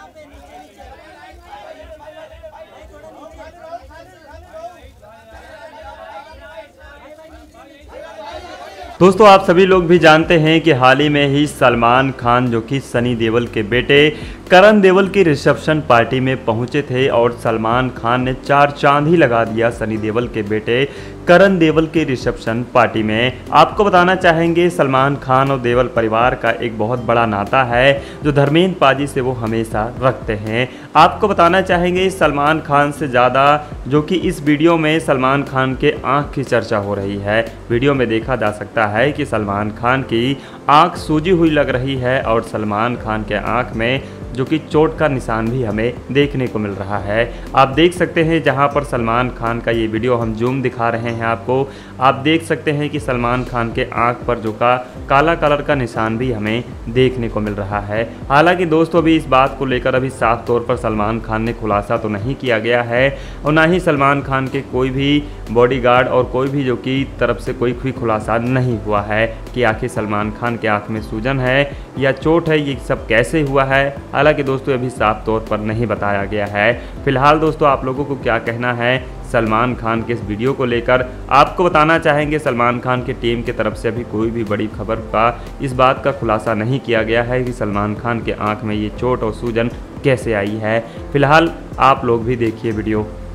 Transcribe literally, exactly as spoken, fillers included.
दोस्तों आप सभी लोग भी जानते हैं कि हाल ही में ही सलमान खान जो कि सनी देओल के बेटे करण देओल की रिसेप्शन पार्टी में पहुंचे थे और सलमान खान ने चार चांद ही लगा दिया सनी देओल के बेटे करण देओल की रिसेप्शन पार्टी में। आपको बताना चाहेंगे सलमान खान और देओल परिवार का एक बहुत बड़ा नाता है जो धर्मेंद्र पाजी से वो हमेशा रखते हैं। आपको बताना चाहेंगे सलमान खान से ज़्यादा जो कि इस वीडियो में सलमान खान के आँख की चर्चा हो रही है। वीडियो में देखा जा सकता है कि सलमान खान की आँख सूजी हुई लग रही है और सलमान खान के आँख में जो कि चोट का निशान भी हमें देखने को मिल रहा है। आप देख सकते हैं जहां पर सलमान खान का ये वीडियो हम जूम दिखा रहे हैं आपको, आप देख सकते हैं कि सलमान खान के आंख पर जो का काला कलर का निशान भी हमें देखने को मिल रहा है। हालांकि दोस्तों अभी इस बात को लेकर अभी साफ तौर पर सलमान खान ने खुलासा तो नहीं किया गया है और ना ही सलमान खान के कोई भी बॉडीगार्ड और कोई भी जो कि तरफ से कोई भी खुलासा नहीं हुआ है कि आखिर सलमान खान के आँख में सूजन है या चोट है, ये सब कैसे हुआ है। हालांकि दोस्तों अभी साफ तौर पर नहीं बताया गया है। फिलहाल दोस्तों आप लोगों को क्या कहना है सलमान खान के इस वीडियो को लेकर, आपको बताना चाहेंगे सलमान खान की टीम की तरफ से अभी कोई भी बड़ी खबर का इस बात का खुलासा नहीं किया गया है कि सलमान खान के आंख में ये चोट और सूजन कैसे आई है। फिलहाल आप लोग भी देखिए वीडियो।